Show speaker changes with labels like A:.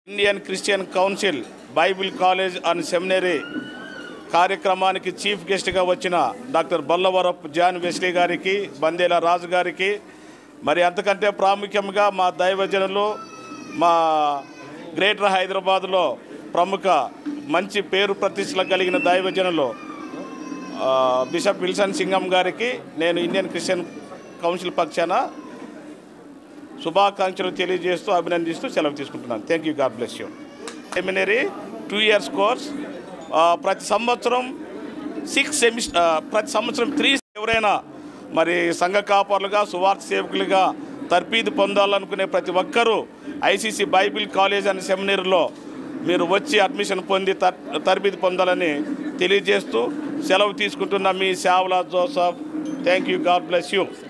A: Indian Christian council Bible college and seminary కార్యక్రమానికి chief గెస్ట్గా వచ్చిన డాక్టర్ బొల్లవరపు జాన్ వెస్లీ గారికి, బందేల రాజు గారికి, మరి అంతకంటే ప్రాముఖ్యంగా మా దైవజనులు, మా గ్రేటర్ హైదరాబాద్లో ప్రముఖ మంచి పేరు ప్రతిష్టలు కలిగిన దైవజనులు బిషప్ విల్సన్ సింగం గారికి నేను ఇండియన్ క్రిస్టియన్ కౌన్సిల్ పక్షాన శుభాకాంక్షలు తెలియజేస్తూ అభినందిస్తూ సెలవు తీసుకుంటున్నాను. Thank you. God bless you. Seminary 2 years course. ప్రతి సంవత్సరం 3 ఎవరైనా మరి సంఘ కాపరులుగా, సువార్త సేవకులుగా తర్ఫీదు పొందాలనుకునే ప్రతి ఒక్కరూ ఐసీసీ బైబిల్ కాలేజ్ అండ్ సెమినరీలో మీరు వచ్చి అడ్మిషన్ పొంది తర్ఫీదు పొందాలని తెలియజేస్తూ సెలవు తీసుకుంటున్న మీ సేవల Joseph. Thank you. God bless you.